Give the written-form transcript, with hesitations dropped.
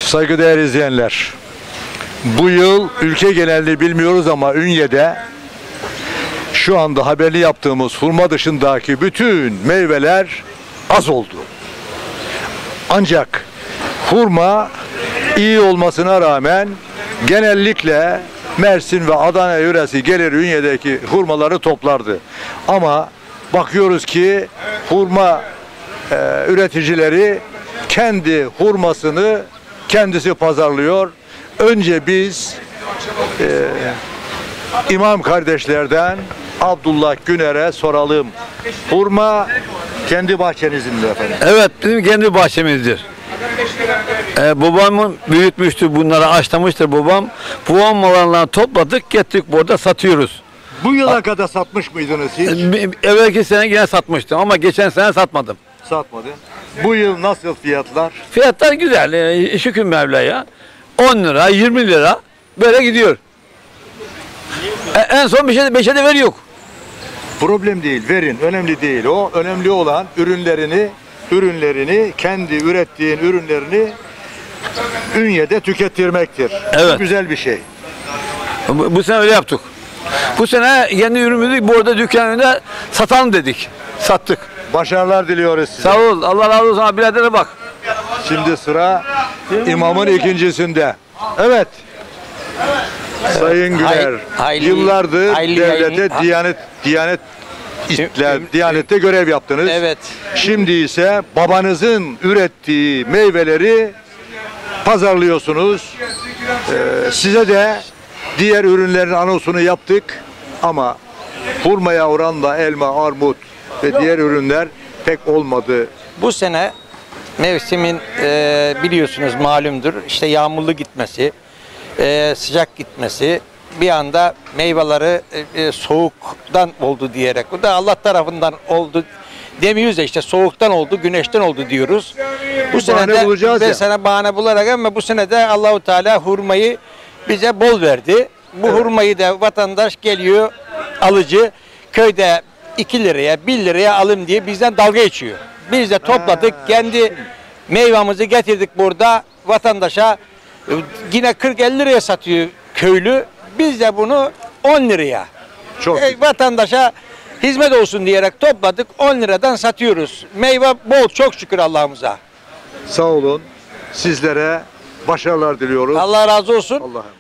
Saygıdeğer izleyenler, bu yıl ülke genelini bilmiyoruz ama Ünye'de şu anda haberini yaptığımız hurma dışındaki bütün meyveler az oldu. Ancak hurma iyi olmasına rağmen genellikle Mersin ve Adana yöresi gelir Ünye'deki hurmaları toplardı. Ama bakıyoruz ki hurma üreticileri kendi hurmasını kendisi pazarlıyor. Önce biz imam kardeşlerden Abdullah Güner'e soralım. Hurma kendi bahçenizin mi efendim? Evet, bizim kendi bahçemizdir. Babamın büyütmüştür, bunları açlamıştır babam. Bu mallarını topladık, getirdik burada satıyoruz. Bu yıla kadar satmış mıydınız hiç? Evvelki sene yine satmıştım ama geçen sene satmadım. Satmadı. Bu yıl nasıl fiyatlar? Fiyatlar güzel, şükür Mevla'ya. 10 lira, 20 lira böyle gidiyor. En son 5'e de veriyor. Problem değil, verin. Önemli değil. O önemli olan ürünlerini kendi ürettiğin ürünlerini Ünye'de tükettirmektir. Evet. Bu güzel bir şey. Bu sene öyle yaptık. Bu sene kendi ürünümüzü burada dükkan önünde satalım dedik. Sattık. Başarılar diliyoruz size. Sağ ol. Allah razı olsun. Abi biradere bak. Şimdi sıra imamın ikincisinde. Evet. Sayın Güner, yıllardır devlete Diyanet'te görev yaptınız. Evet. Şimdi ise babanızın ürettiği meyveleri pazarlıyorsunuz. Size de diğer ürünlerin anonsunu yaptık ama hurmaya oranla elma, armut ve diğer ürünler pek olmadı. Bu sene mevsimin biliyorsunuz malumdur. İşte yağmurlu gitmesi, sıcak gitmesi, bir anda meyveleri soğuktan oldu diyerek. Bu da Allah tarafından oldu demiyoruz da işte soğuktan oldu, güneşten oldu diyoruz. Bu sene de sene bahane bularak ama bu sene de Allahu Teala hurmayı bize bol verdi. Bu hurmayı da vatandaş geliyor, alıcı köyde 2 liraya 1 liraya alım diye bizden dalga geçiyor. Biz de topladık, kendi meyvamızı getirdik burada vatandaşa yine 40-50 liraya satıyor köylü. Biz de bunu 10 liraya vatandaşa hizmet olsun diyerek topladık, 10 liradan satıyoruz. Meyve bol, çok şükür Allah'ımıza. Sağ olun. Sizlere başarılar diliyoruz. Allah razı olsun. Allah'a